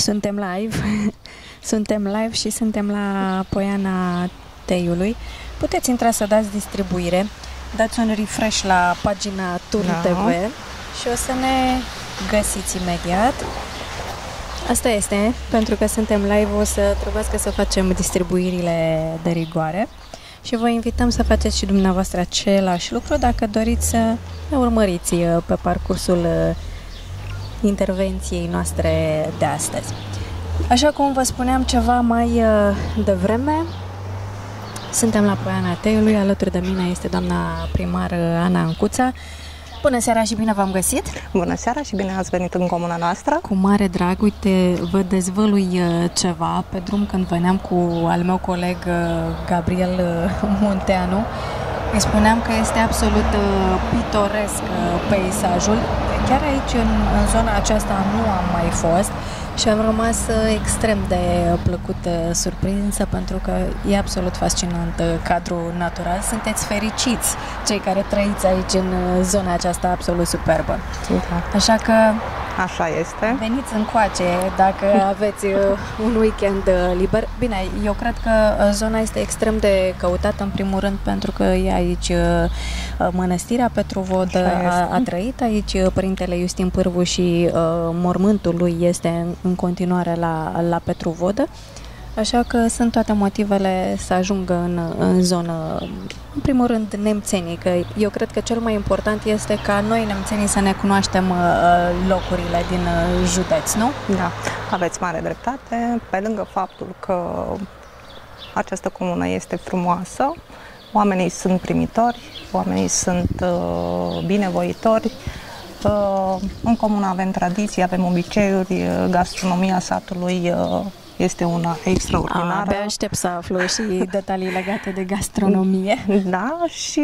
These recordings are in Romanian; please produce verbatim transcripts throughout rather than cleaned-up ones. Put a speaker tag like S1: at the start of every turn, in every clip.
S1: Suntem live, suntem live și suntem la Poiana Teiului. Puteți intra să dați distribuire, dați un refresh la pagina Turn
S2: da.
S1: T V și o să ne găsiți imediat. Asta este, pentru că suntem live, o să trebuiască să facem distribuirile de rigoare și vă invităm să faceți și dumneavoastră același lucru dacă doriți să ne urmăriți pe parcursul intervenției noastre de astăzi. Așa cum vă spuneam ceva mai devreme, suntem la Poiana Teiului, alături de mine este doamna primar Ana Ancuța. Bună seara și bine v-am găsit!
S2: Bună seara și bine ați venit în comuna noastră!
S1: Cu mare drag, uite, vă dezvălui ceva. Pe drum când veneam cu al meu coleg Gabriel Munteanu, îi spuneam că este absolut pitoresc peisajul. Chiar aici, în, în zona aceasta, nu am mai fost și am rămas extrem de plăcut surprinsă pentru că e absolut fascinant cadrul natural. Sunteți fericiți cei care trăiți aici în zona aceasta absolut superbă.
S2: Da.
S1: Așa că
S2: așa este.
S1: Veniți încoace dacă aveți un weekend liber. Bine, eu cred că zona este extrem de căutată în primul rând pentru că e aici mănăstirea Petruvodă, a, a trăit aici Părintele Iustin Pârvu și uh, mormântul lui este în, în continuare la, la Petruvodă. Așa că sunt toate motivele să ajungă în, în zonă, în primul rând, nemțenii, că eu cred că cel mai important este ca noi, nemțenii, să ne cunoaștem uh, locurile din uh, județ, nu?
S2: Da, aveți mare dreptate. Pe lângă faptul că această comună este frumoasă, oamenii sunt primitori, oamenii sunt uh, binevoitori, uh, în comună avem tradiții, avem obiceiuri, gastronomia satului uh, este una extraordinară.
S1: A, abia aștept să aflu și detalii legate de gastronomie.
S2: Da, și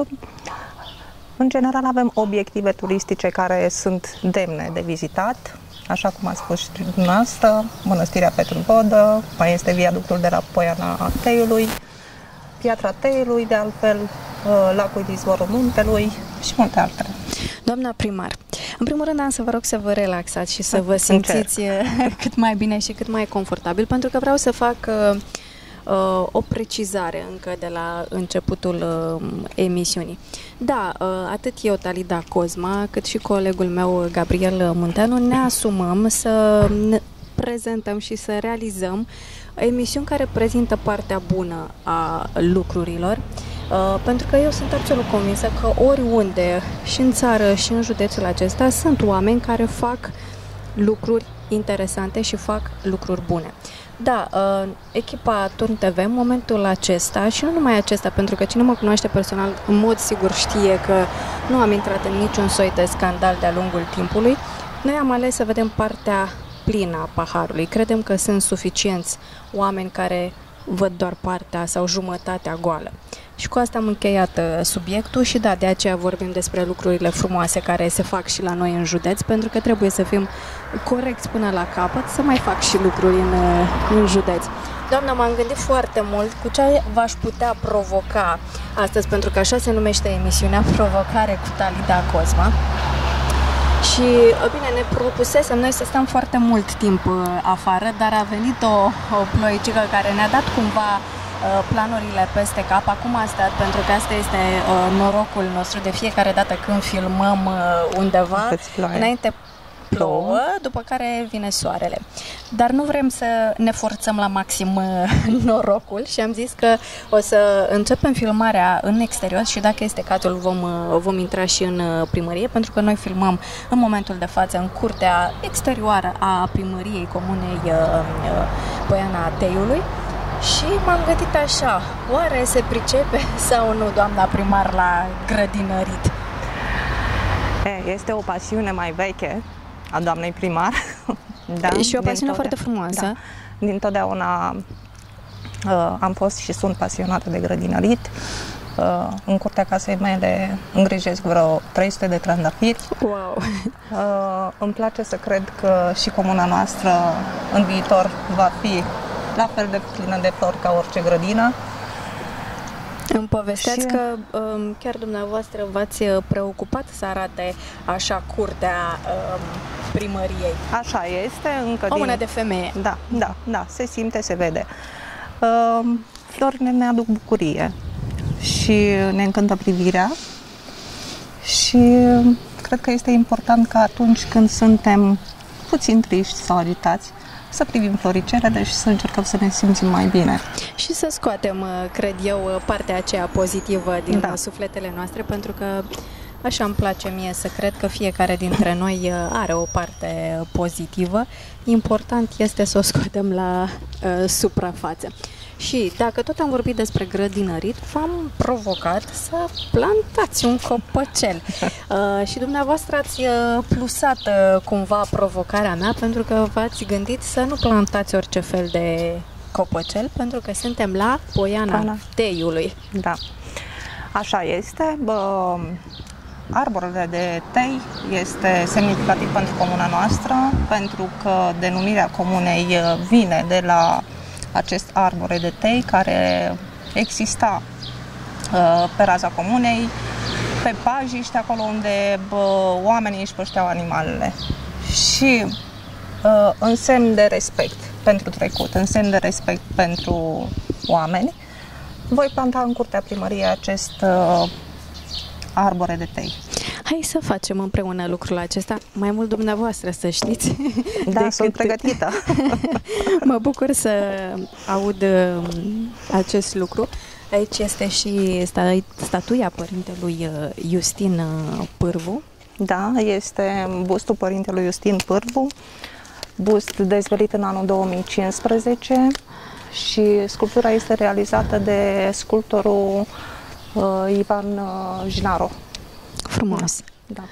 S2: în general avem obiective turistice care sunt demne de vizitat, așa cum a spus și dumneavoastră, Mănăstirea Petruvodă, mai este viaductul de la Poiana Teiului, Piatra Teiului, de altfel, lacul de izvorul Muntelui și multe altele.
S1: Doamna primar, în primul rând am să vă rog să vă relaxați și să vă simțiți Încerc. cât mai bine și cât mai confortabil, pentru că vreau să fac uh, uh, o precizare încă de la începutul uh, emisiunii. Da, uh, atât eu, Talida Cosma, cât și colegul meu, Gabriel Munteanu, ne asumăm să ne prezentăm și să realizăm emisiuni care prezintă partea bună a lucrurilor. Uh, pentru că eu sunt absolut convinsă că oriunde, și în țară, și în județul acesta, sunt oameni care fac lucruri interesante și fac lucruri bune. Da, uh, echipa Turn T V, în momentul acesta, și nu numai acesta, pentru că cine mă cunoaște personal, în mod sigur știe că nu am intrat în niciun soi de scandal de-a lungul timpului, noi am ales să vedem partea plină a paharului. Credem că sunt suficienți oameni care văd doar partea sau jumătatea goală. Și cu asta am încheiat subiectul și da, de aceea vorbim despre lucrurile frumoase care se fac și la noi în județ, pentru că trebuie să fim corecți până la capăt, să mai fac și lucruri în, în județ. Doamna, m-am gândit foarte mult cu ce v-aș putea provoca astăzi, pentru că așa se numește emisiunea, Provocare cu Talida Cosma. Și, bine, ne propusesem noi să stăm foarte mult timp afară, dar a venit o, o ploicică care ne-a dat cumva planurile peste cap. Acum a stat, pentru că asta este uh, norocul nostru de fiecare dată când filmăm uh, undeva, înainte plouă, după care vine soarele. Dar nu vrem să ne forțăm la maxim uh, norocul și am zis că o să începem filmarea în exterior și dacă este cazul vom, uh, vom intra și în uh, primărie, pentru că noi filmăm în momentul de față în curtea exterioară a primăriei comunei uh, uh, Poiana Teiului. Și m-am gândit așa, oare se pricepe sau nu doamna primar la grădinărit?
S2: Este o pasiune mai veche a doamnei primar.
S1: Da, și o pasiune foarte frumoasă.
S2: Da. Dintotdeauna uh, am fost și sunt pasionată de grădinărit. Uh, în curtea casei mele îngrijesc vreo trei sute de trandafiri.
S1: Wow!
S2: Uh, îmi place să cred că și comuna noastră în viitor va fi la fel de plină de flori ca orice grădină.
S1: Îmi povesteați
S2: și...
S1: că um, chiar dumneavoastră v-ați preocupat să arate așa curtea um, primăriei.
S2: Așa este, încă
S1: o mână
S2: din...
S1: de femeie.
S2: Da, da, da, se simte, se vede. Uh, florile ne aduc bucurie și ne încântă privirea și cred că este important că atunci când suntem puțin triști sau agitați, să privim floricelele și să încercăm să ne simțim mai bine.
S1: Și să scoatem, cred eu, partea aceea pozitivă din
S2: da.
S1: sufletele noastre, pentru că așa îmi place mie să cred că fiecare dintre noi are o parte pozitivă. Important este să o scoatem la uh, suprafață. Și dacă tot am vorbit despre grădinărit, v-am provocat să plantați un copăcel. Uh, și dumneavoastră ați uh, plusat uh, cumva provocarea mea, pentru că v-ați gândit să nu plantați orice fel de copăcel, pentru că suntem la Poiana Ana. Teiului.
S2: Da, așa este. Bă, arborele de tei este semnificativ pentru comuna noastră, pentru că denumirea comunei vine de la acest arbore de tei care exista uh, pe raza comunei, pe pajiște, acolo unde bă, oamenii își pășteau animalele. Și uh, în semn de respect pentru trecut, în semn de respect pentru oameni, voi planta în curtea primăriei acest uh, arbore de tei.
S1: Hai să facem împreună lucrul acesta, mai mult dumneavoastră, să știți.
S2: Da, decât... sunt pregătită.
S1: Mă bucur să aud acest lucru. Aici este și statuia părintelui Justin Pârvu.
S2: Da, este bustul părintelui Justin Pârvu, bust dezvălit în anul două mii cincisprezece și sculptura este realizată de sculptorul uh, Ivan uh, Jinaro.
S1: Frumos.
S2: Da.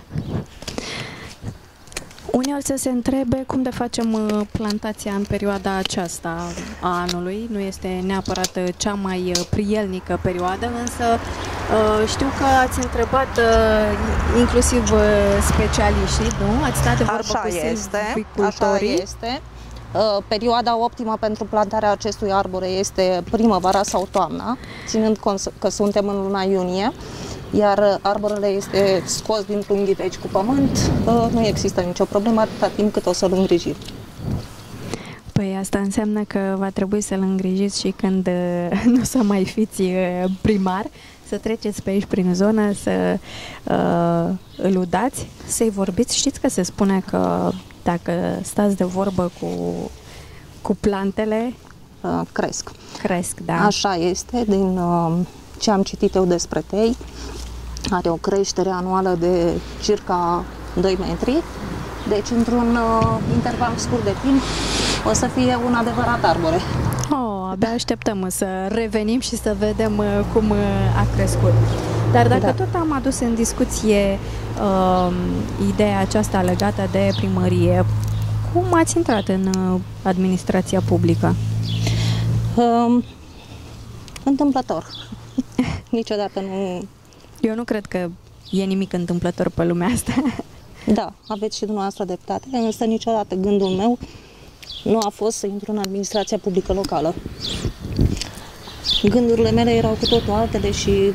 S1: Unii să se întrebe cum de facem plantația în perioada aceasta a anului. Nu este neapărat cea mai prielnică perioadă, însă știu că ați întrebat inclusiv specialiștii, nu? Ați stat de vorbă
S2: așa
S1: cu
S2: este, așa este. Perioada optimă pentru plantarea acestui arbore este primăvara sau toamna, ținând cont că suntem în luna iunie, iar arborele este scos dintr-un ghiveci cu pământ, nu există nicio problemă atâta timp cât o să-l îngrijim.
S1: Păi asta înseamnă că va trebui să-l îngrijiți și când nu o să mai fiți primar, să treceți pe aici prin zonă, să uh, îl udați, să-i vorbiți. Știți că se spune că dacă stați de vorbă cu, cu plantele,
S2: uh, cresc.
S1: Cresc, da.
S2: Așa este, din uh, ce am citit eu despre tei, are o creștere anuală de circa doi metri, deci într-un uh, interval scurt de timp o să fie un adevărat arbore.
S1: Oh, abia așteptăm să revenim și să vedem uh, cum uh, a crescut. Dar dacă da. tot am adus în discuție uh, ideea aceasta legată de primărie, cum ați intrat în uh, administrația publică?
S2: Uh, întâmplător. Niciodată nu...
S1: Eu nu cred că e nimic întâmplător pe lumea asta.
S2: Da, aveți și dumneavoastră dreptate, însă niciodată gândul meu nu a fost să intru în administrația publică locală. Gândurile mele erau cu totul altele și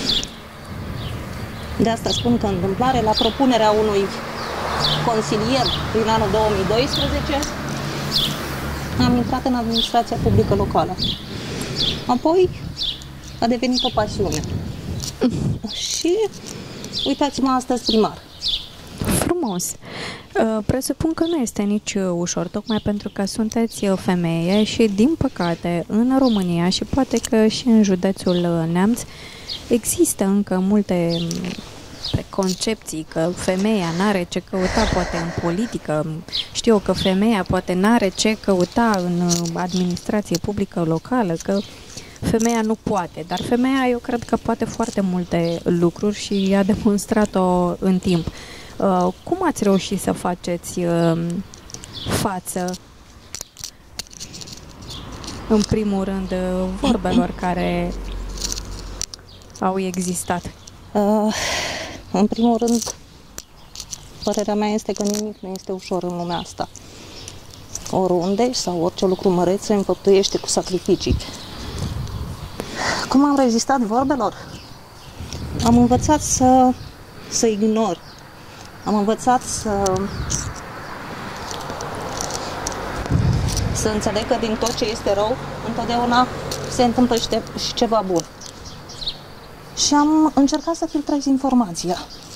S2: de asta spun că întâmplare, la propunerea unui consilier prin anul două mii doisprezece, am intrat în administrația publică locală. Apoi a devenit o pasiune. Și uitați-mă astăzi primar.
S1: Frumos. Presupun că nu este nici ușor, tocmai pentru că sunteți femeie și, din păcate, în România și poate că și în județul Neamț există încă multe preconcepții că femeia n-are ce căuta poate în politică. Știu eu că femeia poate n-are ce căuta în administrație publică locală, că femeia nu poate, dar femeia eu cred că poate foarte multe lucruri și a demonstrat-o în timp. Uh, cum ați reușit să faceți uh, față, în primul rând, vorbelor care au existat?
S2: Uh, în primul rând, părerea mea este că nimic nu este ușor în lumea asta. Oriunde sau orice lucru măreț se înfăptuiește cu sacrificii. Cum am rezistat vorbelor? Am învățat să, să ignor. Am învățat să să înțeleg că din tot ce este rău, întotdeauna se întâmplă și, de, și ceva bun. Și am încercat să filtrez informația.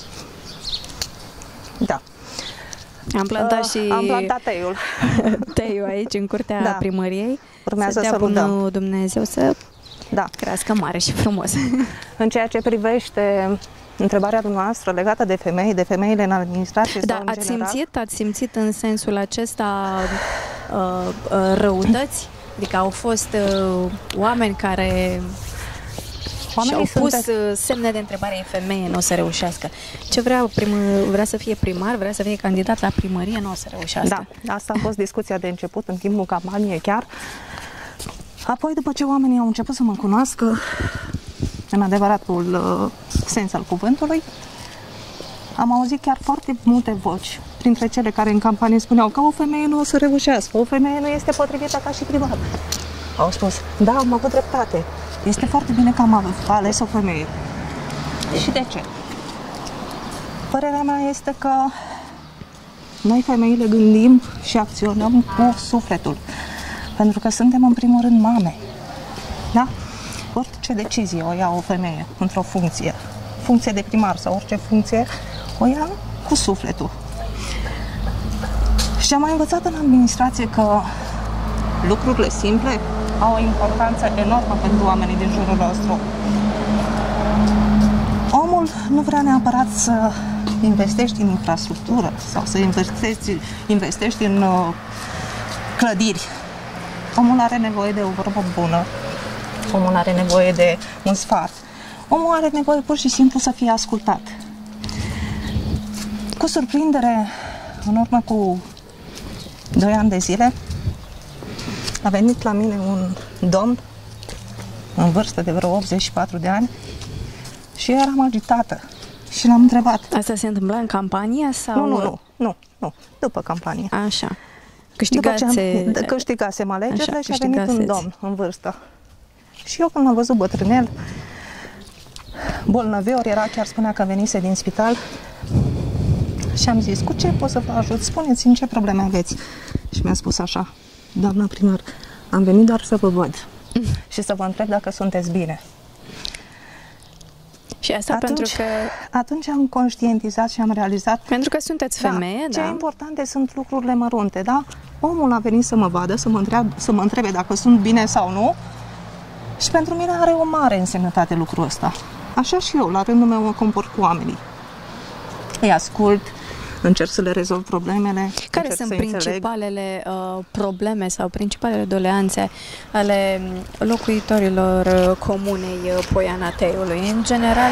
S2: Da.
S1: Am plantat
S2: uh,
S1: și
S2: am plantat teiul.
S1: teiul aici, în curtea da. primăriei.
S2: Urmează
S1: să
S2: să
S1: bunul Dumnezeu să
S2: da.
S1: crească mare și frumos.
S2: În ceea ce privește întrebarea dumneavoastră legată de femei, de femeile în administrație
S1: da,
S2: sau în
S1: ați
S2: general,
S1: simțit, ați simțit în sensul acesta uh, uh, răutăți? Adică au fost uh, oameni care Oamenii și-au pus sunteți... semne de întrebare, e femeie, nu o să reușească. Ce vrea, prim, vrea să fie primar, vrea să fie candidat la primărie, nu o să reușească.
S2: Da, asta a fost discuția de început în timpul campaniei chiar. Apoi, după ce oamenii au început să mă cunoască în adevăratul uh, sens al cuvântului, am auzit chiar foarte multe voci, printre cele care în campanie spuneau că o femeie nu o să reușească, o femeie nu este potrivită ca și primar. Au spus, da, am avut dreptate. Este foarte bine că am ales o femeie. Și de ce? Părerea mea este că noi femeile gândim și acționăm cu sufletul. Pentru că suntem în primul rând mame. Da? Orice decizie o ia o femeie într-o funcție, funcție de primar sau orice funcție, o ia cu sufletul. Și am mai învățat în administrație că lucrurile simple au o importanță enormă pentru oamenii din jurul nostru. Omul nu vrea neapărat să investești în infrastructură sau să investești, investești în uh, clădiri. Omul are nevoie de o vorbă bună, omul are nevoie de un sfat, omul are nevoie pur și simplu să fie ascultat. Cu surprindere, în urmă cu doi ani de zile, a venit la mine un domn în vârstă de vreo optzeci și patru de ani și eram agitată și l-am întrebat.
S1: Asta se întâmpla în campanie sau?
S2: Nu, nu, nu, nu, nu după campanie.
S1: Așa. Câștigase...
S2: După ce câștigasem alegerile și a venit un domn în vârstă. Și eu când l-am văzut bătrânel, bolnăvior, era, chiar spunea că venise din spital și am zis, cu ce pot să vă ajut? Spuneți-mi ce probleme aveți. Și mi-a spus așa, doamna primar, am venit doar să vă văd și să vă întreb dacă sunteți bine.
S1: Și asta atunci, pentru că...
S2: Atunci am conștientizat și am realizat...
S1: Pentru că sunteți femeie, da.
S2: Ce importante sunt lucrurile mărunte, da? Omul a venit să mă vadă, să mă, întreab, să mă întrebe dacă sunt bine sau nu și pentru mine are o mare însemnătate lucrul ăsta. Așa și eu, la rândul meu, mă comport cu oamenii. Îi ascult, încerc să le rezolv problemele.
S1: Care sunt principalele uh, probleme sau principalele doleanțe ale locuitorilor uh, comunei uh, Poiana Teiului? În general,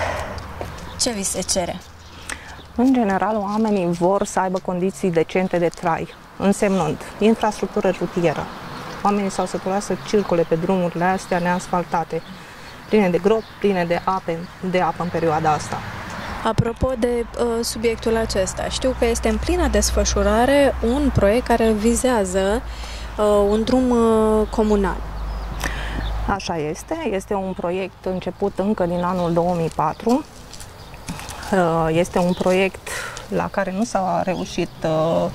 S1: ce vi se cere?
S2: În general, oamenii vor să aibă condiții decente de trai, însemnând infrastructură rutieră. Oamenii s-au săturat să circule pe drumurile astea neasfaltate, pline de gropi, pline de, ape, de apă în perioada asta.
S1: Apropo de uh, subiectul acesta, știu că este în plină desfășurare un proiect care vizează uh, un drum uh, comunal.
S2: Așa este, este un proiect început încă din anul două mii patru. Uh, este un proiect la care nu s-a reușit uh,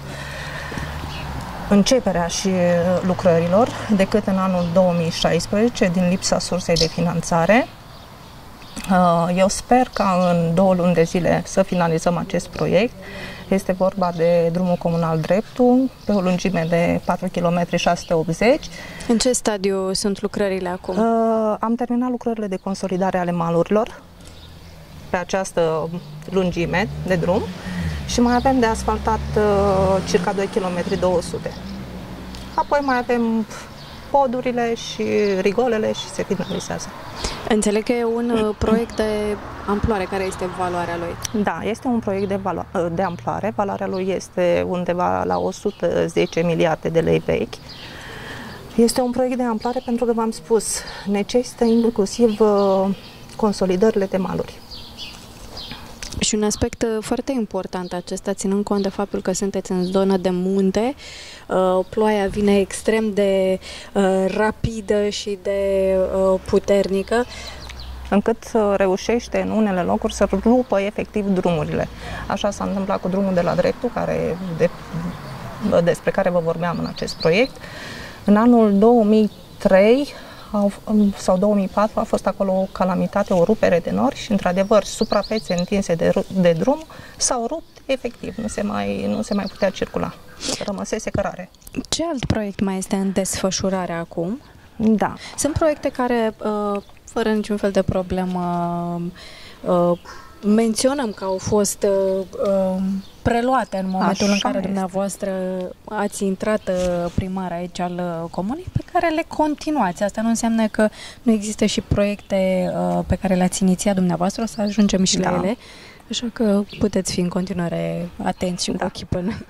S2: începerea și lucrărilor decât în anul două mii șaisprezece din lipsa sursei de finanțare. Eu sper ca în două luni de zile să finalizăm acest proiect. Este vorba de drumul comunal Dreptul, pe o lungime de patru virgulă șase sute optzeci.
S1: În ce stadiu sunt lucrările acum?
S2: Am terminat lucrările de consolidare ale malurilor pe această lungime de drum și mai avem de asfaltat circa doi virgulă două sute. Apoi mai avem podurile și rigolele și se finalizează.
S1: Înțeleg că e un proiect de amploare. Care este valoarea lui?
S2: Da, este un proiect de, de amploare. Valoarea lui este undeva la o sută zece miliarde de lei vechi. Este un proiect de amploare pentru că, v-am spus, necesită inclusiv consolidările de maluri.
S1: Și un aspect foarte important acesta, ținând cont de faptul că sunteți în zonă de munte, uh, ploaia vine extrem de uh, rapidă și de uh, puternică.
S2: încât reușește în unele locuri să rupă efectiv drumurile. Așa s-a întâmplat cu drumul de la dreptul, care, de, despre care vă vorbeam în acest proiect. În anul două mii trei sau două mii patru a fost acolo o calamitate, o rupere de nori și, într-adevăr, suprafețe întinse de, de drum s-au rupt efectiv, nu se mai, nu se mai putea circula. Rămăsese cărare.
S1: Ce alt proiect mai este în desfășurare acum?
S2: Da.
S1: Sunt proiecte care, fără niciun fel de problemă, menționăm că au fost preluate în momentul Așa în care este. dumneavoastră ați intrat primar aici al comunei, pe care le continuați. Asta nu înseamnă că nu există și proiecte pe care le-ați inițiat dumneavoastră, o să ajungem și da. la ele, așa că puteți fi în continuare atenți și da. cu ochii pe noi.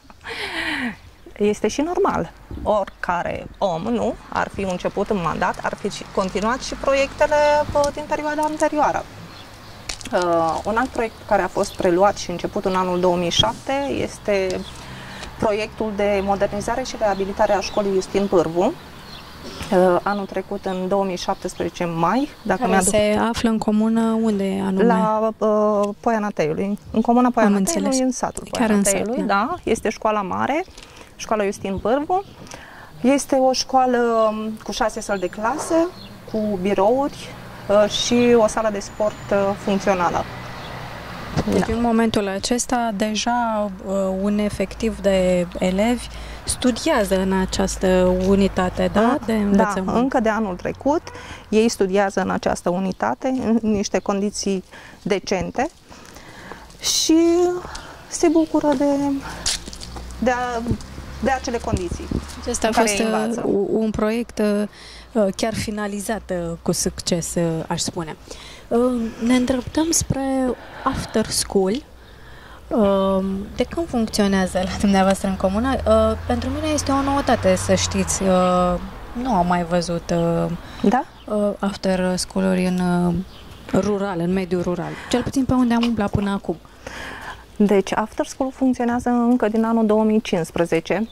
S2: Este și normal. Oricare om, nu, ar fi început în mandat, ar fi continuat și proiectele din perioada anterioară. Uh, un alt proiect care a fost preluat și început în anul două mii șapte este proiectul de modernizare și reabilitare a școlii Iustin Pârvu. Uh, anul trecut, în două mii șaptesprezece, mai, dacă
S1: care se află în comună unde anume?
S2: La uh, Poiana Teiului, în comuna Poiana Teiului, în satul Poiana Teiului, da. da. Este școala mare, școala Iustin Pârvu. Este o școală cu șase săli de clasă, cu birouri și o sală de sport funcțională.
S1: Deci da. în momentul acesta deja un efectiv de elevi studiază în această unitate, da? De învățământ.
S2: Da, încă de anul trecut ei studiază în această unitate, în niște condiții decente și se bucură de, de, a, de acele condiții.
S1: Acesta a fost un proiect chiar finalizat cu succes, aș spune. Ne îndreptăm spre after school. De când funcționează la dumneavoastră în comună? Pentru mine este o noutate, să știți. Nu am mai văzut
S2: da?
S1: after school-uri în rural, în mediul rural. Cel puțin pe unde am umblat până acum.
S2: Deci, after school funcționează încă din anul două mii cincisprezece.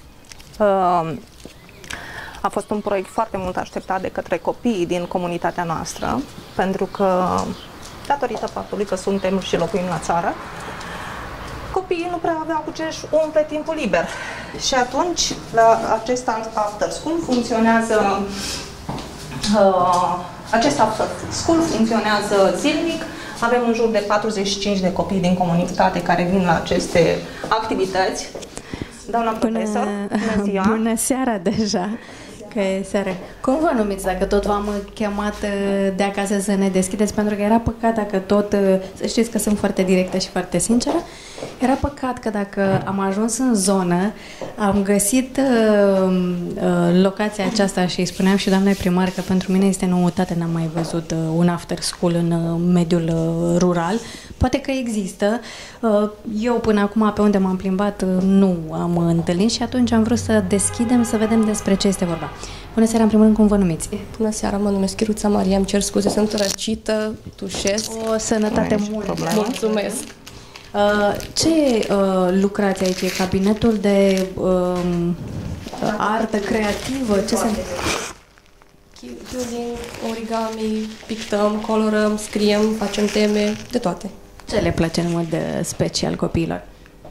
S2: A fost un proiect foarte mult așteptat de către copiii din comunitatea noastră, pentru că, datorită faptului că suntem și locuim la țară, copiii nu prea aveau cu ce-și umple timpul liber. Și atunci, la acest after school funcționează, uh, acest after school funcționează zilnic. Avem în jur de patruzeci și cinci de copii din comunitate care vin la aceste activități. Doamna profesor, bună ziua!
S1: Bună seara deja! Că e seară. Cum vă numiți dacă tot v-am chemat de acasă să ne deschideți? Pentru că era păcat dacă tot, să știți că sunt foarte directă și foarte sinceră, era păcat că dacă am ajuns în zonă, am găsit uh, uh, locația aceasta și îi spuneam și doamnei primar că pentru mine este noutate, n-am mai văzut uh, un after school în uh, mediul uh, rural. Poate că există. Uh, eu până acum pe unde m-am plimbat uh, nu am întâlnit și atunci am vrut să deschidem, să vedem despre ce este vorba. Bună seara, în primul rând, cum vă numiți?
S3: Bună seara, mă numesc Chiruța Maria, îmi cer scuze, sunt răcită, tușesc.
S1: O sănătate mult.
S3: Mulțumesc.
S1: Uh, ce uh, lucrați aici? E cabinetul de uh, artă creativă? Ce se întâmplă?
S3: Quilting, origami, pictăm, colorăm, scriem, facem teme, de toate.
S1: Ce le place în mod special copiilor?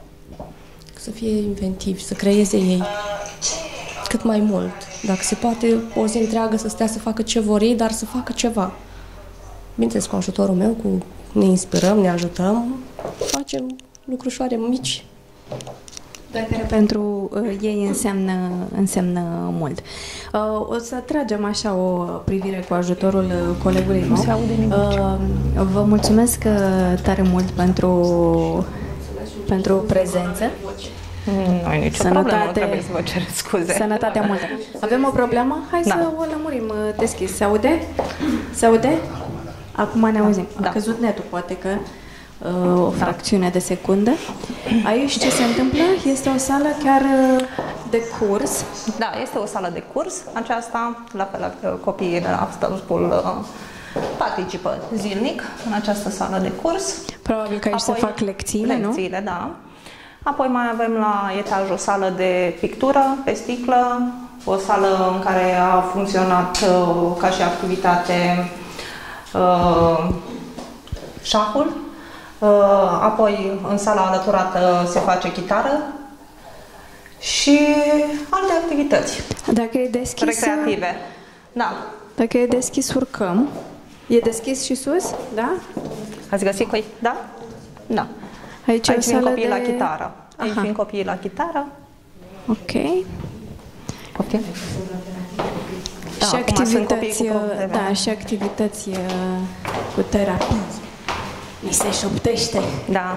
S3: Să fie inventivi, să creeze ei cât mai mult. Dacă se poate, o zi întreagă să stea să facă ce vor ei, dar să facă ceva. Bineînțeles, cu ajutorul meu, cu ne inspirăm, ne ajutăm, facem lucrușoare mici.
S1: Dar care pentru uh, ei înseamnă, înseamnă mult. Uh, o să tragem așa o privire cu ajutorul uh, colegului meu.
S2: Se aude nimic. Uh,
S1: vă mulțumesc uh, tare mult pentru, pentru prezență.
S2: Nu e nicio
S1: Sănătate,
S2: problemă, nu trebuie să vă cer scuze.
S1: Sănătatea multă. Avem o problemă? Hai da. să o lămurim uh, deschis. Se aude? Se aude? Acum ne auzim. A da. căzut netul, poate că uh, o fracțiune de secundă. Aici ce se întâmplă? Este o sală chiar uh, de curs.
S2: Da, este o sală de curs. Aceasta, la fel, copiii de la after school uh, participă zilnic în această sală de curs.
S1: Probabil că aici Apoi, se fac lecțiile, nu?
S2: Lecțiile, da. Apoi mai avem la etaj o sală de pictură pe sticlă, o sală în care a funcționat uh, ca și activitate uh, șahul, uh, apoi în sala alăturată se face chitară și alte activități.
S1: Dacă e deschis,
S2: recreative. Da.
S1: Dacă e deschis, urcăm. E deschis și sus? Da?
S2: Ați găsit coi? Da? Da.
S1: Aici,
S2: Aici vin copiii
S1: de...
S2: la chitară. Aici
S1: Aha.
S2: vin copiii la chitară.
S1: Ok.
S2: Poftim? Da,
S1: și
S2: acum sunt copiii
S1: activități,
S2: cu probleme.
S1: da, și activități uh, cu terapie. Mi se șoptește.
S2: Da.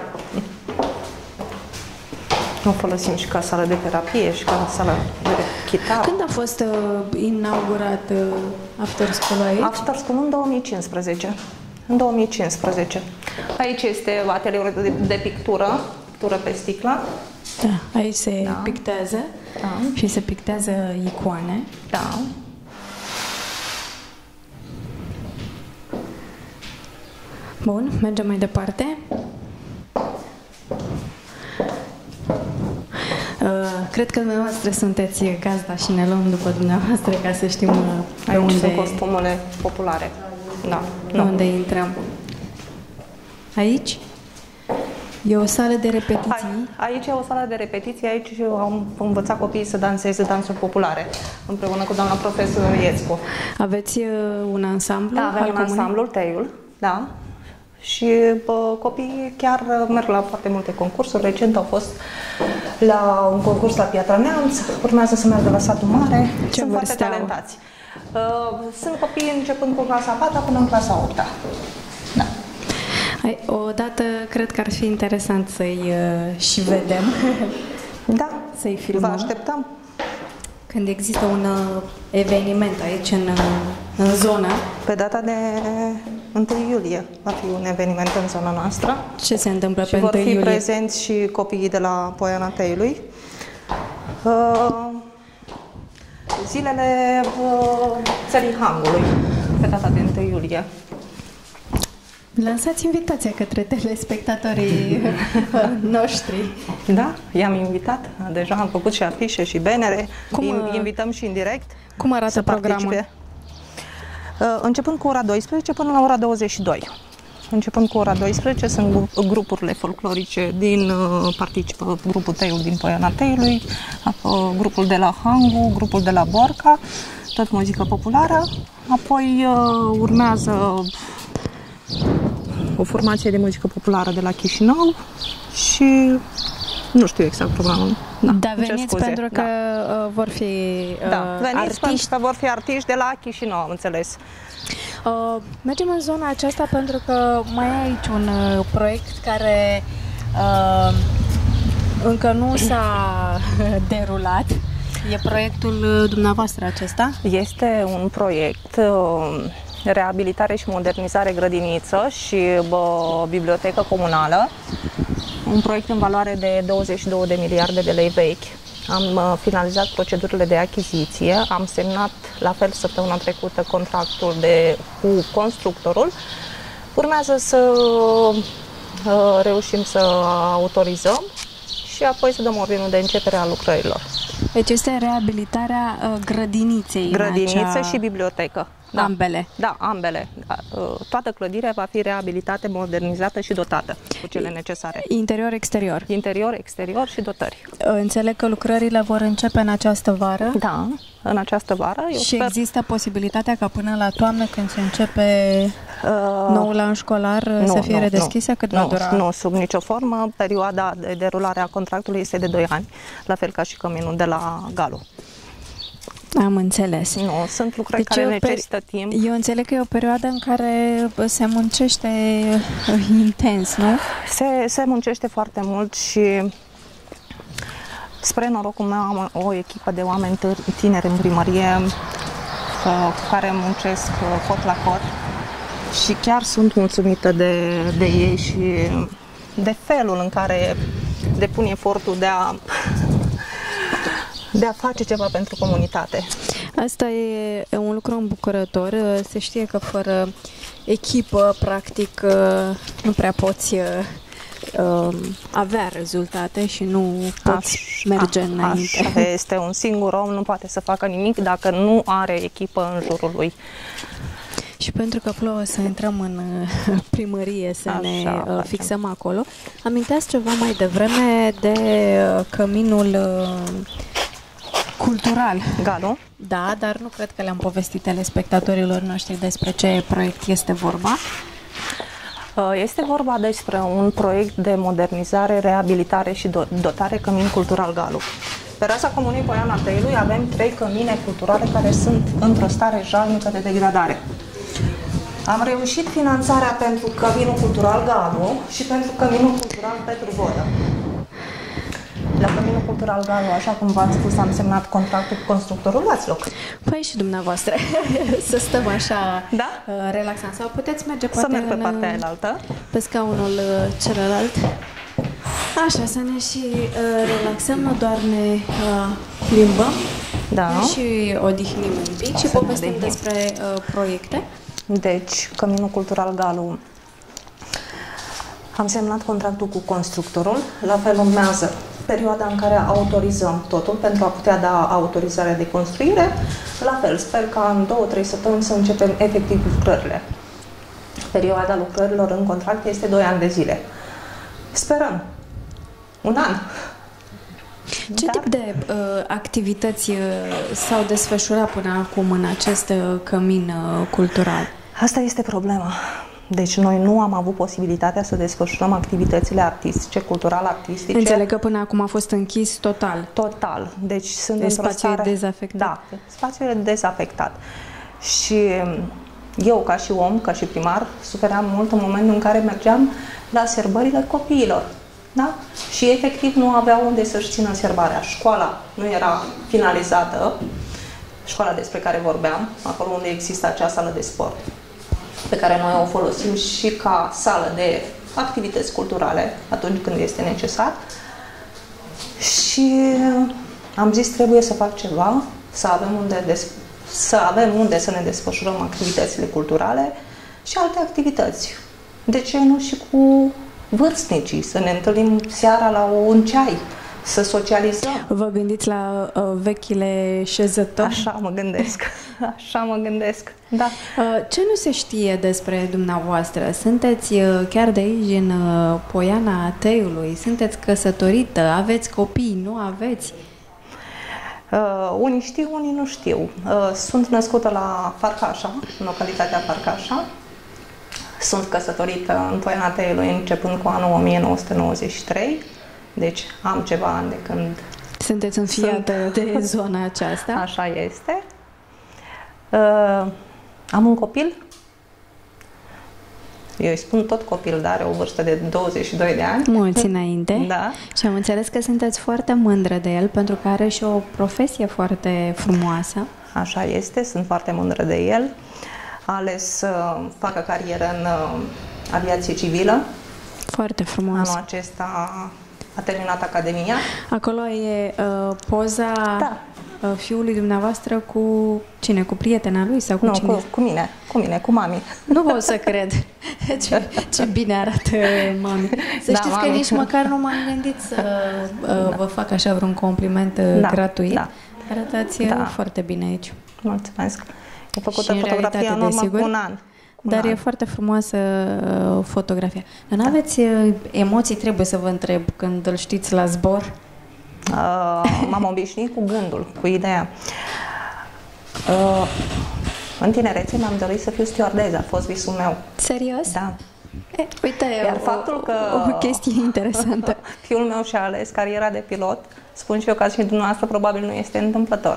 S2: Nu folosim și ca sală de terapie și ca sală de chitară.
S1: Când a fost uh, inaugurat uh, After School aici?
S2: After School în două mii cincisprezece. În două mii cincisprezece. Aici este atelierul de, de pictură, pictură pe sticlă.
S1: Da, aici se
S2: Da.
S1: pictează
S2: Da.
S1: și se pictează icoane.
S2: Da.
S1: Bun, mergem mai departe. Uh, cred că dumneavoastră sunteți gazda și ne luăm după dumneavoastră ca să știm uh, pe
S2: Aici
S1: unde,
S2: sunt costumele populare. Da.
S1: pe unde intrăm. Aici e o sală de repetiții.
S2: Aici e o sală de repetiții, aici am învățat copiii să danseze dansuri populare, împreună cu doamna profesor Iețcu.
S1: Aveți uh, un ansamblu?
S2: Da, avem
S1: al
S2: un
S1: comunei?
S2: ansamblu, Teiul, da. Și bă, copiii chiar merg la foarte multe concursuri. Recent au fost la un concurs la Piatra Neamț, urmează să meargă la Satul Mare.
S1: Ce
S2: Sunt foarte
S1: vârstă au?
S2: talentați. Uh, Sunt copii începând cu clasa a patra până în clasa a opta. Da.
S1: Hai, odată cred că ar fi interesant să-i uh, și vedem,
S2: Da,
S1: să-i
S2: vă
S1: filmăm.
S2: așteptăm.
S1: Când există un uh, eveniment aici în, uh, în zonă.
S2: Pe data de întâi iulie va fi un eveniment în zona noastră.
S1: Ce se întâmplă
S2: Și
S1: pe
S2: vor
S1: întâi
S2: fi
S1: iulie?
S2: prezenți și copiii de la Poiana Teiului. Uh, Zilele uh, Țării Hangului, pe data de întâi iulie.
S1: Lansați invitația către telespectatorii noștri.
S2: Da, i-am invitat. Deja am făcut și afișe și benere.
S1: Cum,
S2: Cum,
S1: uh,
S2: invităm și în direct.
S1: Cum arată
S2: să
S1: programul?
S2: participe. Uh, Începând cu ora douăsprezece până la ora douăzeci și doi. Începând cu ora douăsprezece sunt grupurile folclorice din uh, participă grupul Teiul din Poiana Teiului, uh, grupul de la Hangu, grupul de la Borca, tot muzică populară. Apoi uh, urmează o formație de muzică populară de la Chișinău și nu știu exact programul.
S1: Da,
S2: îmi
S1: da
S2: cer
S1: veniți
S2: scuze.
S1: pentru că
S2: Da.
S1: uh, vor fi uh,
S2: Da, veniți
S1: artiști.
S2: pentru că vor fi artiști de la Chișinău, am înțeles.
S1: Uh, mergem în zona aceasta pentru că mai e aici un uh, proiect care uh, încă nu s-a derulat. E proiectul uh, dumneavoastră acesta?
S2: Este un proiect uh, reabilitare și modernizare grădiniță și bă, bibliotecă comunală. Un proiect în valoare de douăzeci și două de miliarde de lei vechi. Am uh, finalizat procedurile de achiziție, am semnat la fel săptămâna trecută contractul de, cu constructorul. Urmează să uh, reușim să autorizăm și apoi să dăm ordinul de începere a lucrărilor.
S1: Deci este reabilitarea uh, grădiniței.
S2: Grădiniță
S1: acea...
S2: și bibliotecă.
S1: Da. Ambele.
S2: Da, ambele. Toată clădirea va fi reabilitată, modernizată și dotată cu cele necesare.
S1: Interior-exterior.
S2: Interior, exterior și dotări.
S1: Înțeleg că lucrările vor începe în această vară.
S2: Da, în această vară. Eu
S1: Și
S2: sper...
S1: există posibilitatea ca până la toamnă, când se începe uh, noul an școlar, nu, să fie
S2: nu,
S1: redeschise?
S2: Nu,
S1: Cât
S2: nu,
S1: va dura?
S2: Nu, sub nicio formă. Perioada de derulare a contractului este de doi ani, la fel ca și căminul de la Galu.
S1: Am înțeles.
S2: Nu, sunt lucrări
S1: Deci
S2: care
S1: e o pe-
S2: necesită timp.
S1: Eu înțeleg că e o perioadă în care se muncește intens, nu?
S2: Se, se muncește foarte mult și spre norocul meu am o echipă de oameni tineri în primărie cu care muncesc cot la cot și chiar sunt mulțumită de, de ei și de felul în care depun efortul de a de a face ceva pentru comunitate.
S1: Asta e un lucru îmbucurător. Se știe că fără echipă, practic, nu prea poți avea rezultate și nu poți
S2: Așa,
S1: merge înainte.
S2: Așa este, un singur om nu poate să facă nimic dacă nu are echipă în jurul lui.
S1: Și pentru că plouă să intrăm în primărie, să
S2: Așa
S1: ne
S2: facem.
S1: fixăm acolo, aminteați ceva mai devreme de căminul cultural.
S2: Galu?
S1: Da, dar nu cred că le-am povestit telespectatorilor noștri despre ce proiect este vorba.
S2: Este vorba despre un proiect de modernizare, reabilitare și dotare cămin cultural Galu. Pe raza Comunei Poiana Teiului avem trei cămine culturale care sunt într-o stare jalnică de degradare. Am reușit finanțarea pentru căminul cultural Galu și pentru căminul cultural Petru Vodă. La căminul cultural Galu, așa cum v-am spus, am semnat contractul cu constructorul, luați loc.
S1: Păi și dumneavoastră, să stăm așa
S2: da?
S1: relaxant. Sau puteți merge
S2: poate să merg pe partea aia,
S1: pe scaunul celălalt. Așa, să ne și uh, relaxăm, nu doar ne uh, plimbăm,
S2: da.
S1: Ne și odihnim un pic și povestim despre uh, proiecte.
S2: Deci, căminul cultural Galu, am semnat contractul cu constructorul, la fel urmează perioada în care autorizăm totul pentru a putea da autorizarea de construire. La fel, sper ca în două trei săptămâni să începem efectiv lucrările. Perioada lucrărilor în contract este doi ani de zile. Sperăm. Un an.
S1: Ce Dar... tip de uh, activități uh, s-au desfășurat până acum în acest uh, cămin uh, cultural?
S2: Asta este problema. Deci noi nu am avut posibilitatea să desfășurăm activitățile artistice, cultural-artistice.
S1: Înțeleg că până acum a fost închis total.
S2: Total. Deci sunt
S1: de
S2: într-o stare...
S1: dezafectat.
S2: Da, spațiul e dezafectat. Și eu, ca și om, ca și primar, sufeream mult în momentul în care mergeam la serbările copiilor. Da? Și efectiv nu aveau unde să-și țină serbarea. Școala nu era finalizată, școala despre care vorbeam, acolo unde există acea sală de sport, pe care noi o folosim și ca sală de activități culturale atunci când este necesar. Și am zis, trebuie să fac ceva, să avem unde, des- să, avem unde să ne desfășurăm activitățile culturale și alte activități. De ce nu și cu vârstnicii, să ne întâlnim seara la un ceai, să socializăm.
S1: Vă gândiți la uh, vechile șezători?
S2: Așa mă gândesc, așa mă gândesc, da.
S1: Uh, ce nu se știe despre dumneavoastră? Sunteți uh, chiar de aici, în uh, Poiana Teiului, sunteți căsătorită, aveți copii, nu aveți?
S2: Uh, unii știu, unii nu știu. Uh, sunt născută la Farcașa, în localitatea Farcașa. Sunt căsătorită în Poiana Teiului începând cu anul o mie nouă sute nouăzeci și trei, deci am ceva ani de când...
S1: Sunteți înfiată sunt... de zona aceasta?
S2: Așa este. Uh, am un copil. Eu îi spun tot copil, dar are o vârstă de douăzeci și doi de ani.
S1: Mulți înainte.
S2: Da.
S1: Și am înțeles că sunteți foarte mândră de el, pentru că are și o profesie foarte frumoasă.
S2: Așa este, sunt foarte mândră de el. A ales să facă carieră în uh, aviație civilă.
S1: Foarte frumos.
S2: Anul acesta a terminat Academia.
S1: Acolo e uh, poza
S2: da.
S1: uh, fiului dumneavoastră cu cine? Cu prietena lui sau cu
S2: nu,
S1: cine?
S2: Cu, cu mine, cu mine, cu mami.
S1: Nu pot să cred. Ce, ce bine arată mami. Să da, știți mami. Că nici măcar nu m-am gândit să uh, da. vă fac așa vreun compliment uh,
S2: da.
S1: gratuit.
S2: Da.
S1: Arătați da. foarte bine aici.
S2: Mulțumesc. E făcută
S1: și
S2: fotografia în urmă cu un an.
S1: Dar
S2: an.
S1: e foarte frumoasă uh, fotografia. Dar nu aveți uh, emoții, trebuie să vă întreb, când îl știți la zbor?
S2: Uh, m-am obișnuit cu gândul, cu ideea. Uh, în tinerețe mi-am dorit să fiu stewardeză, a fost visul meu.
S1: Serios?
S2: Da.
S1: E, uite,
S2: Iar
S1: o,
S2: faptul că
S1: o chestie interesantă.
S2: Fiul meu și-a ales cariera de pilot, spun și eu ca și dumneavoastră, probabil nu este întâmplător.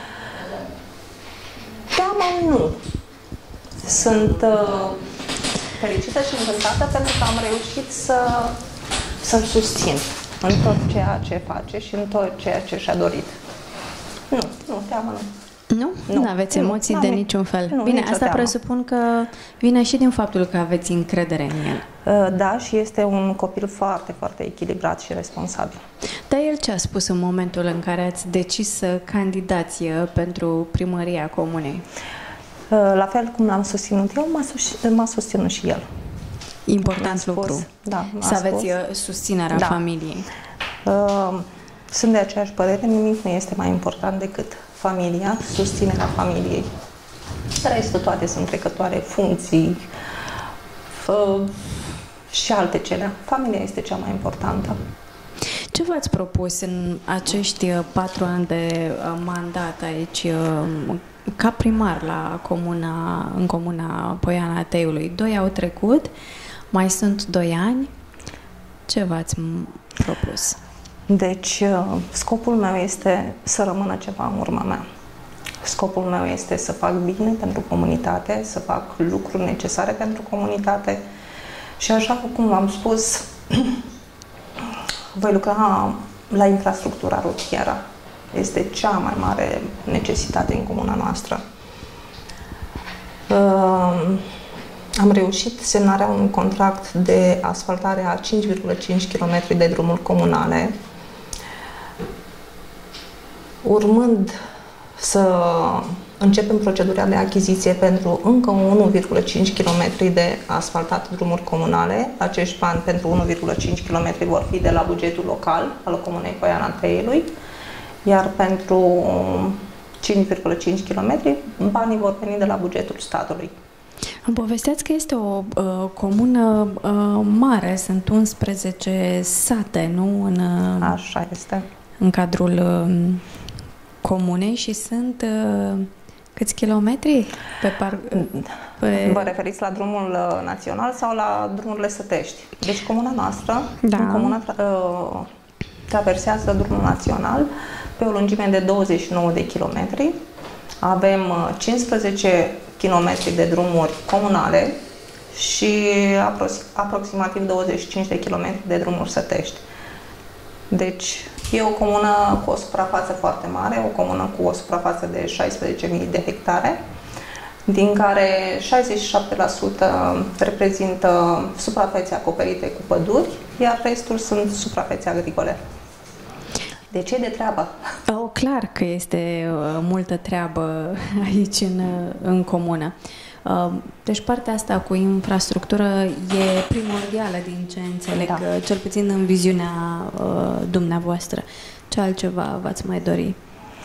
S2: Teama nu. Sunt uh, fericită și încântată pentru că am reușit să, să-l susțin în tot ceea ce face și în tot ceea ce și-a dorit. Nu, nu, teamă nu.
S1: Nu? Nu, nu aveți emoții nu, de niciun fel.
S2: Nu,
S1: Bine, asta
S2: teamă.
S1: Presupun că vine și din faptul că aveți încredere în el.
S2: Uh, da, și este un copil foarte, foarte echilibrat și responsabil.
S1: Dar el ce a spus în momentul în care ați decis să candidați pentru primăria comunei?
S2: La fel cum l-am susținut eu, m-a, sus, m-a susținut și el.
S1: Important
S2: spus,
S1: lucru.
S2: Da,
S1: să aveți
S2: spus.
S1: susținerea da. familiei.
S2: Sunt de aceeași părere, nimic nu este mai important decât familia, susținerea familiei. Restul toate sunt trecătoare, funcții fă, și alte cele. Familia este cea mai importantă.
S1: Ce v-ați propus în acești patru ani de mandat aici, ca primar la comuna, în comuna Poiana Teiului? Doi au trecut, mai sunt doi ani. Ce v-ați propus?
S2: Deci, scopul meu este să rămână ceva în urma mea. Scopul meu este să fac bine pentru comunitate, să fac lucruri necesare pentru comunitate și așa cum v-am spus, voi lucra la infrastructura rutieră. Este cea mai mare necesitate în comuna noastră. Am reușit semnarea unui contract de asfaltare a cinci virgulă cinci kilometri de drumuri comunale, urmând să începem procedura de achiziție pentru încă unu virgulă cinci kilometri de asfaltat drumuri comunale. Acești bani pentru unu virgulă cinci kilometri vor fi de la bugetul local al Comunei Poiana Teiului, iar pentru cinci virgulă cinci kilometri banii vor veni de la bugetul statului.
S1: Îmi povesteați că este o uh, comună uh, mare, sunt unsprezece sate, nu? În, uh,
S2: Așa este.
S1: În cadrul uh, comunei și sunt uh, câți kilometri pe par... Pe...
S2: Vă referiți la drumul național sau la drumurile sătești? Deci comuna noastră,
S1: da.
S2: în comuna uh, traversează drumul național pe o lungime de douăzeci și nouă de kilometri. Avem cincisprezece kilometri de drumuri comunale și aproximativ douăzeci și cinci de kilometri de drumuri sătești. Deci e o comună cu o suprafață foarte mare, o comună cu o suprafață de șaisprezece mii de hectare, din care șaizeci și șapte la sută reprezintă suprafețe acoperite cu păduri, iar restul sunt suprafețe agricole. De ce de treabă?
S1: Oh, clar că este uh, multă treabă aici în, în comună. Uh, deci partea asta cu infrastructură e primordială din ce înțeleg, da. Cel puțin în viziunea uh, dumneavoastră. Ce altceva v-ați mai dori?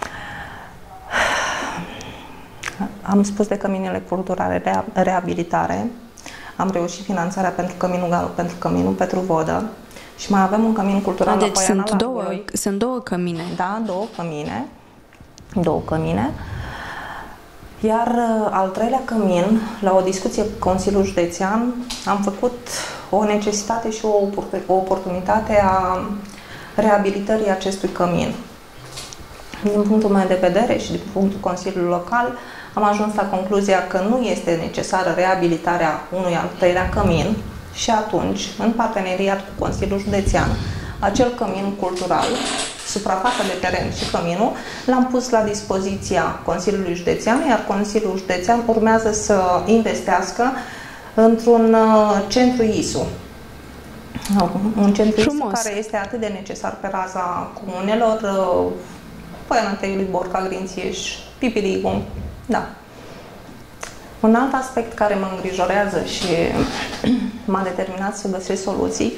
S2: Am spus de căminele culturale, reabilitare. Am reușit finanțarea pentru căminul, pentru căminul Petru Vodă. Și mai avem un cămin cultural
S1: A,
S2: la
S1: deci
S2: Poiana
S1: sunt două,
S2: Largului.
S1: sunt două cămine.
S2: Da, două cămine. Două cămine. Iar al treilea cămin, la o discuție cu Consiliul Județean, am făcut o necesitate și o oportunitate a reabilitării acestui cămin. Din punctul meu de vedere și din punctul Consiliului Local, am ajuns la concluzia că nu este necesară reabilitarea unui al treilea cămin, și atunci, în parteneriat cu Consiliul Județean, acel cămin cultural, suprafața de teren și căminul, l-am pus la dispoziția Consiliului Județean, iar Consiliul Județean urmează să investească într-un centru I S U. Un centru
S1: Frumos.
S2: I S U care este atât de necesar pe raza comunelor Poiana Teiului, Borca, Grințieș, Pipirigu. Da. Un alt aspect care mă îngrijorează și m-a determinat să găsesc soluții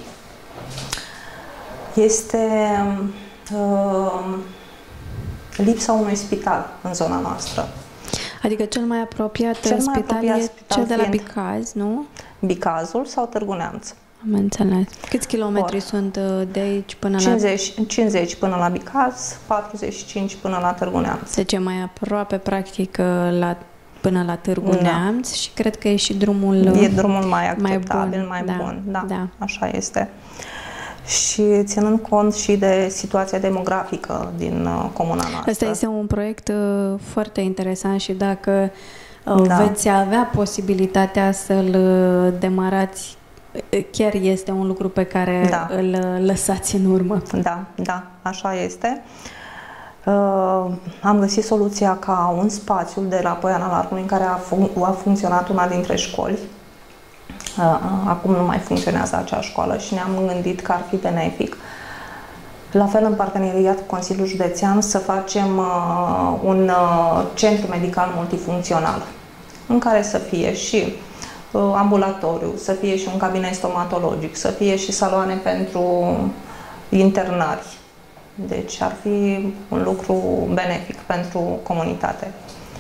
S2: este uh, lipsa unui spital în zona noastră.
S1: Adică cel mai apropiat
S2: cel mai
S1: spital
S2: apropiat
S1: e
S2: spital
S1: cel de la
S2: fiind
S1: Bicaz, nu?
S2: Bicazul sau Târgu Neamț.
S1: Am înțeles. Câți kilometri Or. sunt de aici până
S2: cincizeci,
S1: la...
S2: cincizeci până la Bicaz, patruzeci și cinci până la Târgu Neamț.
S1: Deci e mai aproape, practic, la până la Târgu da. Neamț și cred că e și drumul
S2: E drumul mai acceptabil, mai bun.
S1: Mai
S2: Mai
S1: bun.
S2: Da,
S1: Da, da,
S2: așa este. Și ținând cont și de situația demografică din uh, comuna noastră.
S1: Asta este un proiect uh, foarte interesant și dacă uh,
S2: da.
S1: veți avea posibilitatea să-l uh, demarați, chiar este un lucru pe care
S2: da.
S1: îl lăsați în urmă.
S2: Da, da, așa este. Uh, am găsit soluția ca un spațiu de la Poiana Largului în care a, fun a funcționat una dintre școli. Uh, acum nu mai funcționează acea școală și ne-am gândit că ar fi benefic. La fel, în parteneriat cu Consiliul Județean, să facem uh, un uh, centru medical multifuncțional în care să fie și uh, ambulatoriu, să fie și un cabinet stomatologic, să fie și saloane pentru internari. Deci ar fi un lucru benefic pentru comunitate.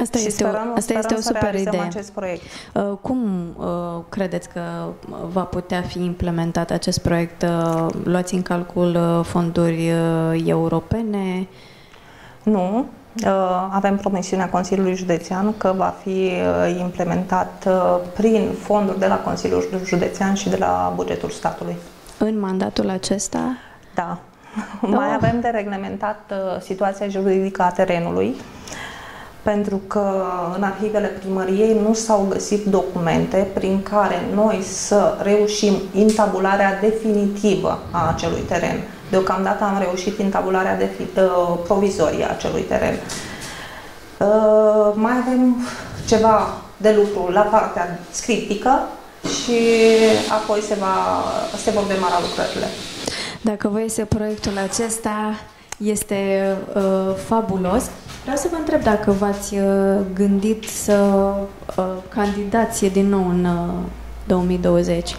S1: Asta
S2: și
S1: este,
S2: sperăm,
S1: o, asta
S2: sperăm
S1: este o super idee.
S2: acest proiect.
S1: Uh, cum uh, credeți că va putea fi implementat acest proiect? Uh, luați în calcul uh, fonduri uh, europene?
S2: Nu. Uh, avem promisiunea Consiliului Județean că va fi uh, implementat uh, prin fonduri de la Consiliul Județean și de la bugetul statului.
S1: În mandatul acesta?
S2: Da. Mai
S1: Oh.
S2: avem de reglementat uh, situația juridică a terenului, pentru că în arhivele primăriei nu s-au găsit documente prin care noi să reușim intabularea definitivă a acelui teren. Deocamdată am reușit intabularea defi- uh, provizorie a acelui teren. Uh, mai avem ceva de lucru la partea scriptică și apoi se, va, se vor demara lucrările.
S1: Dacă vă iese proiectul acesta, este uh, fabulos. Vreau să vă întreb dacă v-ați uh, gândit să uh, candidați din nou în uh, două mii douăzeci.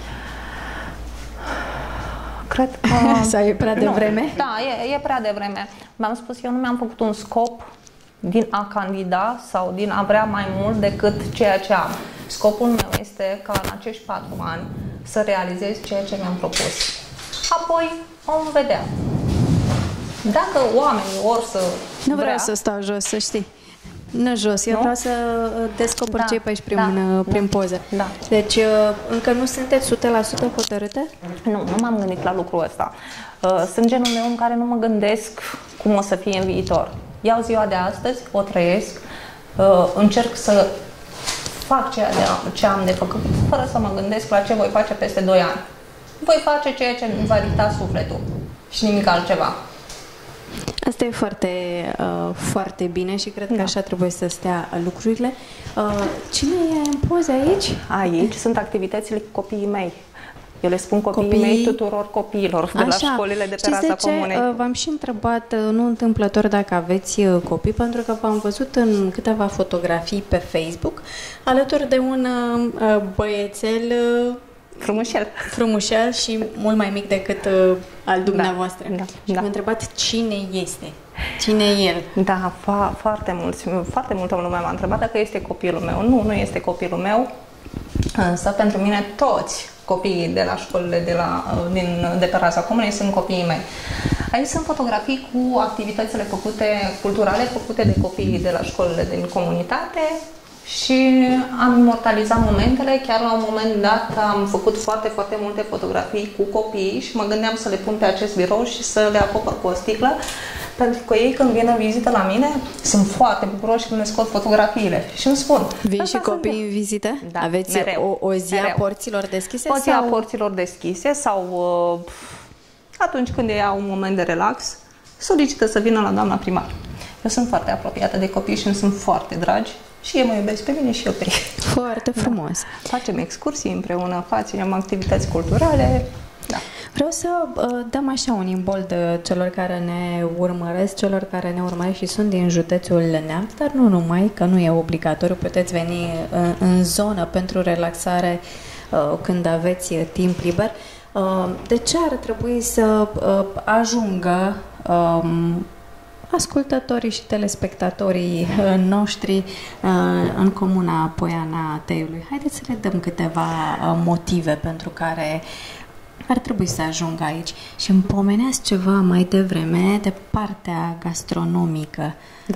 S2: Cred că...
S1: Sau e prea devreme?
S2: Nu, da, e, e prea devreme. V-am spus, eu nu mi-am făcut un scop din a candida sau din a vrea mai mult decât ceea ce am. Scopul meu este ca în acești patru ani să realizez ceea ce mi-am propus. Apoi vom vedea. Dacă oamenii or să
S1: Nu vreau
S2: vrea,
S1: să stau jos, să știi. Nu jos, eu
S2: nu?
S1: vreau să descoper
S2: Da,
S1: ce e pe aici prin,
S2: da,
S1: prin
S2: da,
S1: poză.
S2: da.
S1: Deci, încă nu sunteți o sută la sută hotărâte?
S2: Nu, nu m-am gândit la lucrul ăsta. Sunt genul de om care nu mă gândesc cum o să fie în viitor. Iau ziua de astăzi, o trăiesc, încerc să fac ceea ce am de făcut, fără să mă gândesc la ce voi face peste doi ani. Voi face ceea ce îmi va dicta sufletul și nimic altceva.
S1: Asta e foarte, uh, foarte bine și cred că
S2: Da.
S1: așa trebuie să stea lucrurile. Uh, cine e în poze aici?
S2: Aici sunt activitățile cu copiii mei. Eu le spun copiii
S1: Copii...
S2: mei tuturor copiilor de la școlile de pe
S1: Știți
S2: raza
S1: de ce?
S2: comunei.
S1: Uh, v-am și întrebat, uh, nu întâmplător, dacă aveți uh, copii, pentru că v-am văzut în câteva fotografii pe Facebook alături de un uh, băiețel uh,
S2: Frumușel.
S1: frumușel și mult mai mic decât uh, al dumneavoastră.
S2: Da,
S1: Și
S2: da.
S1: m-am întrebat cine este, cine e el.
S2: Da, fa- foarte mulți, foarte multă lume m-a întrebat dacă este copilul meu. Nu, nu este copilul meu, însă pentru mine toți copiii de la școlile de, la, din, de pe raza comunei sunt copiii mei. Aici sunt fotografii cu activitățile făcute, culturale, făcute de copiii de la școlile din comunitate și am imortalizat momentele. Chiar la un moment dat am făcut foarte, foarte multe fotografii cu copiii și mă gândeam să le pun pe acest birou și să le acopăr cu o sticlă, pentru că ei, când vin în vizită la mine, sunt foarte bucuroși când le scot fotografiile și îmi spun.
S1: Vin și copiii în vizită?
S2: Da,
S1: Aveți
S2: mereu,
S1: o, o zi
S2: mereu.
S1: a porților deschise?
S2: O zi a
S1: sau...
S2: porților deschise sau uh, atunci când ei au un moment de relax, solicită să vină la doamna primar. Eu sunt foarte apropiată de copii și îmi sunt foarte dragi și ei mă iubesc pe mine și eu pe ei.
S1: Foarte frumos.
S2: Da. Facem excursii împreună, facem activități culturale. Da.
S1: Vreau să uh, dăm așa un imbold celor care ne urmăresc, celor care ne urmăresc și sunt din județul Neamț, dar nu numai, că nu e obligatoriu, puteți veni în, în zonă pentru relaxare uh, când aveți timp liber. Uh, de ce ar trebui să uh, ajungă um, ascultătorii și telespectatorii noștri în comuna Poiana Teiului? Haideți să le dăm câteva motive pentru care ar trebui să ajungă aici. Și îmi pomeneați ceva mai devreme de partea gastronomică.
S2: Da.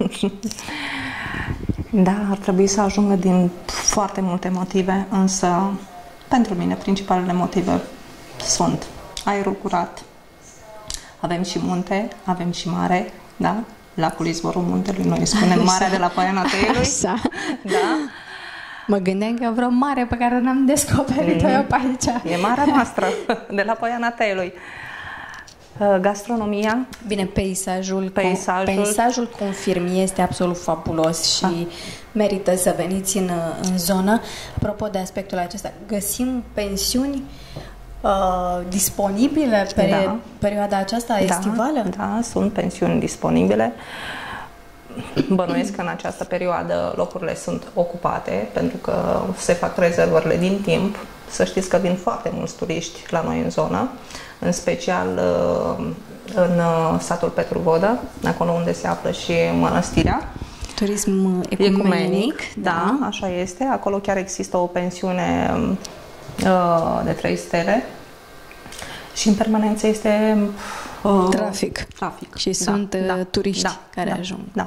S2: Da, ar trebui să ajungă din foarte multe motive, însă pentru mine principalele motive sunt aerul curat, avem și munte, avem și mare, da? Lacul Izvorul Muntelui, noi spunem Marea de la Poiana Teiului.
S1: Așa.
S2: Da?
S1: Mă gândeam că vreo mare pe care n-am descoperit-o eu pe aici.
S2: E marea noastră, de la Poiana Teiului. Gastronomia.
S1: Bine, peisajul,
S2: Peisajul.
S1: peisajul confirm, este absolut fabulos și da. merită să veniți în, în zonă. Apropo de aspectul acesta, găsim pensiuni uh, disponibile pe da. perioada aceasta estivală?
S2: Da, da, sunt pensiuni disponibile. Bănuiesc că în această perioadă locurile sunt ocupate pentru că se fac rezervările din timp. Să știți că vin foarte mulți turiști la noi în zonă, în special în satul Petru Vodă, acolo unde se află și mănăstirea.
S1: turism ecumenic, ecumenic
S2: da. da, așa este. Acolo chiar există o pensiune uh, de trei stele și în permanență este
S1: uh, trafic.
S2: trafic.
S1: Și da, sunt da, turiști da, care
S2: da,
S1: ajung.
S2: Da.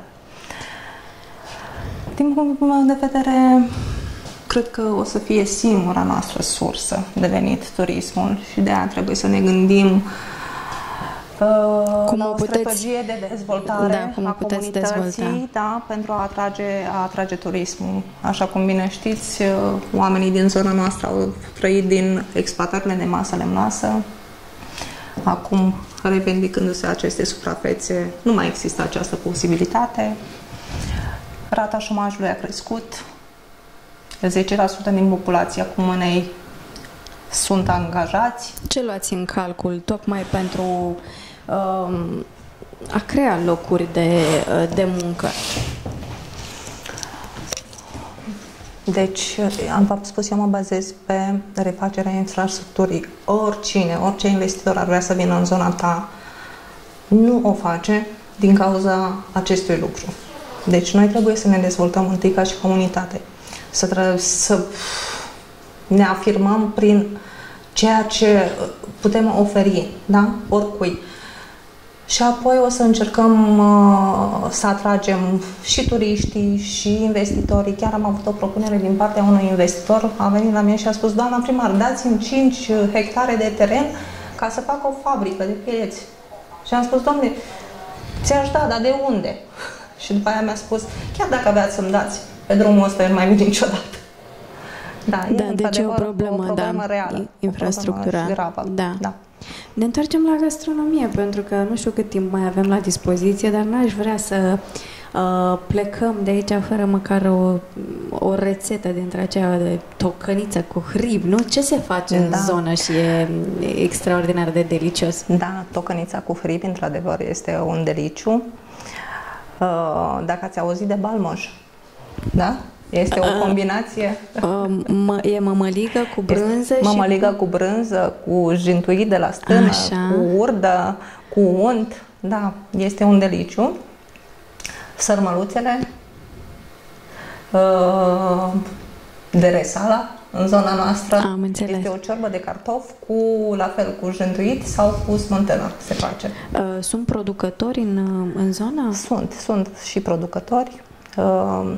S2: Din punctul meu de vedere, cred că o să fie singura noastră sursă de venit turismul și de aia trebuie să ne gândim uh,
S1: cum
S2: la
S1: o
S2: o
S1: puteți,
S2: strategie de dezvoltare
S1: da, cum
S2: a
S1: comunității dezvolta.
S2: Da, pentru a atrage, a atrage turismul. Așa cum bine știți, oamenii din zona noastră au trăit din exploatările de masă lemnoasă. Acum, revendicându-se aceste suprafețe, nu mai există această posibilitate. Rata șomajului a crescut. zece la sută din populația Cumanei sunt angajați.
S1: Ce luați în calcul tocmai pentru um, a crea locuri de, de muncă?
S2: Deci, am spus, eu mă bazez pe refacerea infrastructurii. Oricine, orice investitor ar vrea să vină în zona ta, nu o face din cauza acestui lucru. Deci, noi trebuie să ne dezvoltăm întâi ca și comunitate. Să, să ne afirmăm prin ceea ce putem oferi, da? Oricui. Și apoi o să încercăm uh, să atragem și turiștii și investitorii. Chiar am avut o propunere din partea unui investitor, a venit la mine și a spus: doamna primar, dați-mi cinci hectare de teren ca să fac o fabrică de pileți. Și am spus: domne, ți-aș da, dar de unde? Și după aia mi-a spus: chiar dacă aveați să-mi dați, pe drumul ăsta eu nu mai vin niciodată. Da,
S1: da, deci e o problemă,
S2: o problemă
S1: da,
S2: reală,
S1: infrastructura.
S2: O gravă,
S1: da.
S2: da.
S1: Ne întoarcem la gastronomie, pentru că nu știu cât timp mai avem la dispoziție, dar n-aș vrea să uh, plecăm de aici fără măcar o, o rețetă dintre aceea de tocăniță cu hrib, nu? Ce se face în
S2: da.
S1: zonă și e extraordinar de delicios?
S2: Da, tocănița cu hrib, într-adevăr, este un deliciu. Uh, dacă ați auzit de balmoș, da? Este o combinație.
S1: Uh, e mămăligă cu brânză și...
S2: Mămăligă cu brânză, cu jintuit de la stână,
S1: așa,
S2: cu urdă, cu unt. Da, este un deliciu. Sărmăluțele uh, de resala în zona noastră.
S1: Am înțeles.
S2: Este o ciorbă de cartofi cu, la fel, cu jintuit sau cu smântână se face.
S1: Uh, sunt producători în, în zona?
S2: Sunt, sunt și producători. Uh,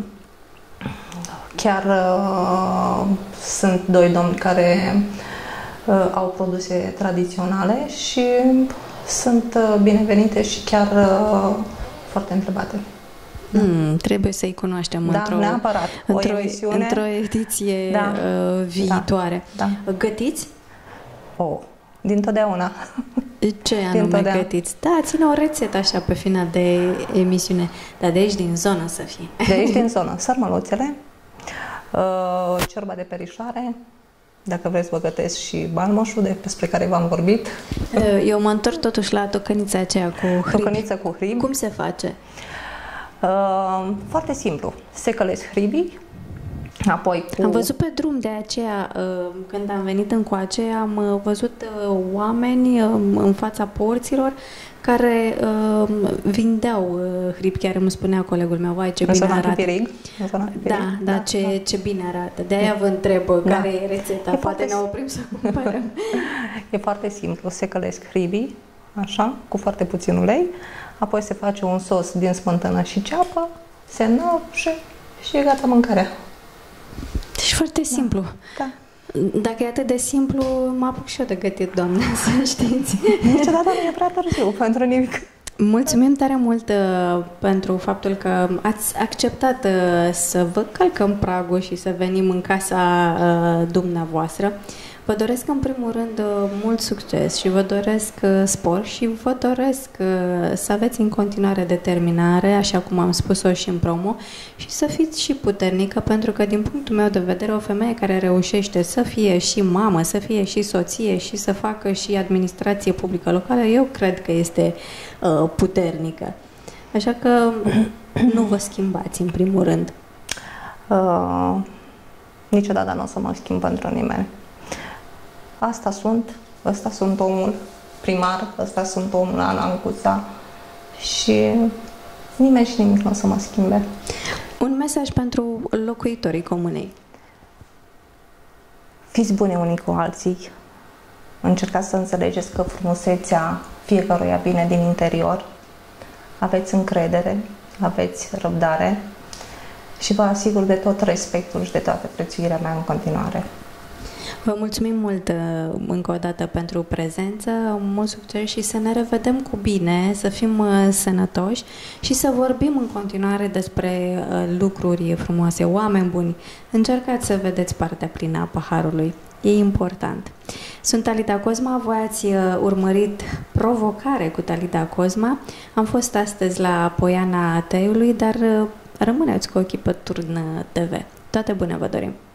S2: Chiar uh, sunt doi domni care uh, au produse tradiționale și sunt uh, binevenite și chiar uh, foarte întrebate.
S1: Mm, trebuie să-i cunoaștem
S2: da,
S1: într-o,
S2: neapărat.
S1: într-o,
S2: o emisiune,
S1: într-o ediție
S2: da,
S1: uh, viitoare.
S2: Da, da.
S1: Gătiți?
S2: Oh, dintotdeauna.
S1: Ce anume gătiți? Da, ține o rețetă așa pe final de emisiune, dar de aici din zonă să fie.
S2: De aici din zonă. Sărmăluțele, uh, ciorba de perișoare, dacă vreți vă gătesc și balmoșul despre care v-am vorbit.
S1: Eu mă întorc totuși la tocănița aceea cu hrib.
S2: Tocăniță cu hrib.
S1: Cum se face?
S2: Uh, foarte simplu. Se călesc hribii, apoi cu...
S1: Am văzut pe drum de aceea, când am venit încoace, am văzut oameni în fața porților care vindeau hrib, chiar îmi spunea colegul meu: vai, ce bine arată.
S2: Hipirig,
S1: da, da, da, ce, da, ce bine arată. De aia vă întreb da. care e rețeta, e poate ne oprim să cumpărăm.
S2: E foarte simplu, se călesc hribii, așa, cu foarte puțin ulei, apoi se face un sos din smântână și ceapă, se înăbușe și e gata mâncarea.
S1: Deci foarte simplu.
S2: Da.
S1: Dacă e atât de simplu, mă apuc și eu de gătit, doamne, să știți.
S2: Niciodată nu e prea târziu pentru nimic.
S1: Mulțumim tare mult uh, pentru faptul că ați acceptat uh, să vă călcăm pragul și să venim în casa uh, dumneavoastră. Vă doresc în primul rând mult succes și vă doresc spor și vă doresc să aveți în continuare determinare, așa cum am spus-o și în promo, și să fiți și puternică, pentru că din punctul meu de vedere o femeie care reușește să fie și mamă, să fie și soție și să facă și administrație publică locală, eu cred că este uh, puternică. Așa că nu vă schimbați în primul rând.
S2: Uh, niciodată nu o să mă schimb pentru nimeni. Asta sunt, ăsta sunt omul primar, ăsta sunt omul Ana Ancuța și nimeni și nimic nu o să mă schimbe.
S1: Un mesaj pentru locuitorii comunei.
S2: Fiți buni unii cu alții. Încercați să înțelegeți că frumusețea fiecăruia vine din interior. Aveți încredere, aveți răbdare și vă asigur de tot respectul și de toată prețuirea mea în continuare.
S1: Vă mulțumim mult încă o dată pentru prezență, mult succes și să ne revedem cu bine, să fim sănătoși și să vorbim în continuare despre lucruri frumoase, oameni buni. Încercați să vedeți partea plină a paharului. E important. Sunt Talita Cosma, voi ați urmărit Provocare cu Talita Cosma. Am fost astăzi la Poiana Teiului, dar rămâneți cu ochii pe Turn T V. Toate bune vă dorim!